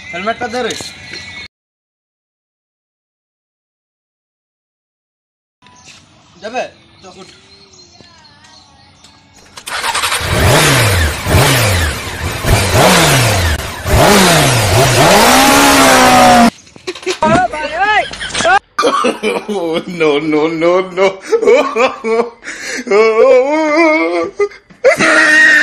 হেলমেটটা দে রে যাবে উঠ Oh, no, no, no, no.